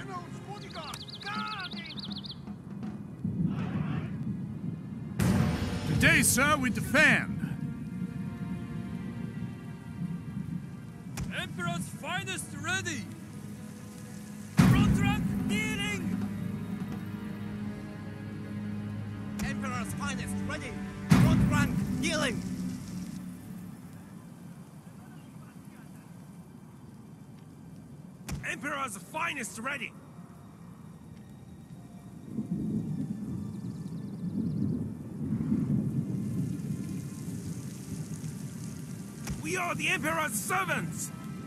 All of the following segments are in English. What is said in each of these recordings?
Today, sir, we defend. Emperor's finest ready! Front rank kneeling! Emperor's finest ready! Front rank kneeling! Emperor's finest ready! We are the Emperor's servants!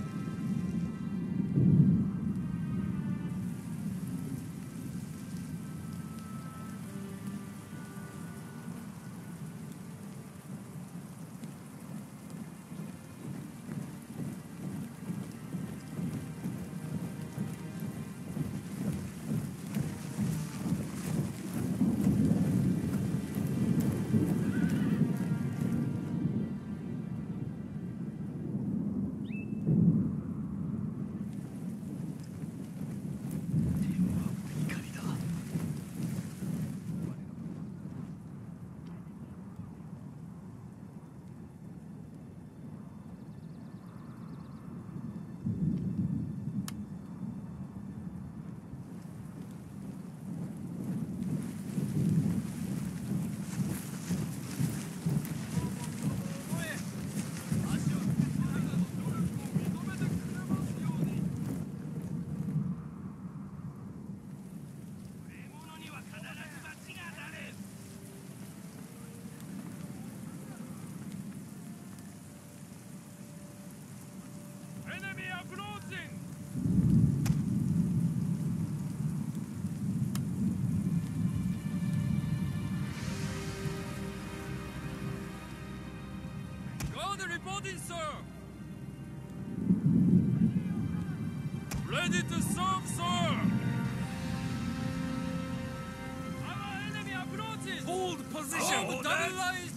Reporting, sir! Ready to serve, sir! Our enemy approaches! Hold position! Oh, double line!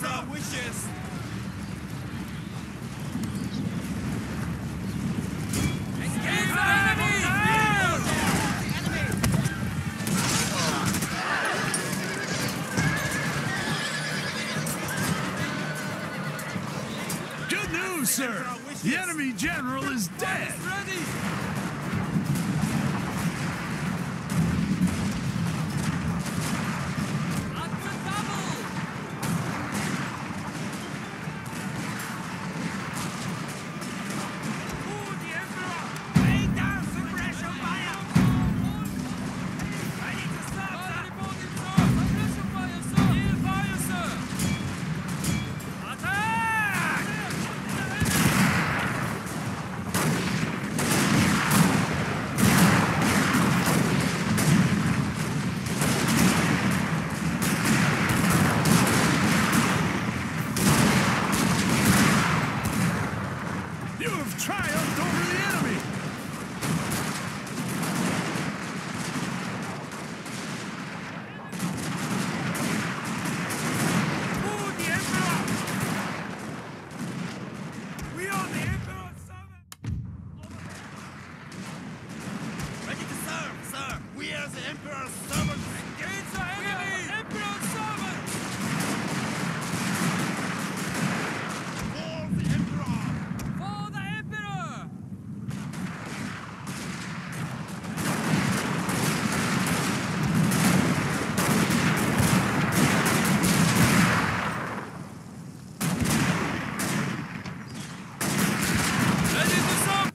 Emperor wishes. Engage the enemy! Good news, sir. The enemy general is dead. Ready! At the double! Oh, the Emperor! Lay down suppression fire. Ready to serve, sir. Reporting, sir! Suppression fire, sir! Yield fire, sir! Attack! You have triumphed over the enemy. Oh, the Emperor! We are the Emperor's servant! Ready to serve, sir. We are the Emperor's servants. Engage the enemy! Emperor's servant! For the Emperor. For the Emperor! Ready to serve!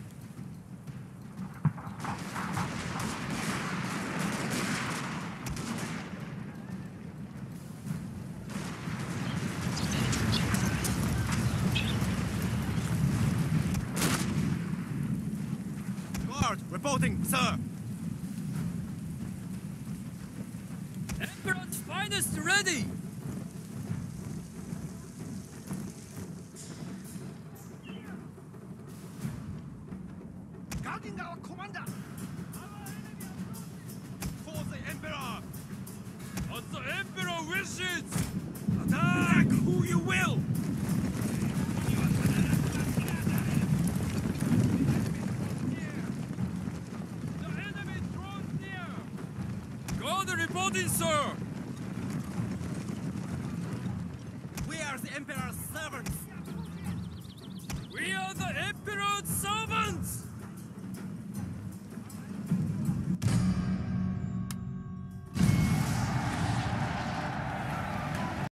Guard, reporting, sir. Emperor's finest ready! Guarding our commander. For the Emperor. As the Emperor wishes! Attack who you will. The enemy draws near! Guard reporting, sir! We are the Emperor's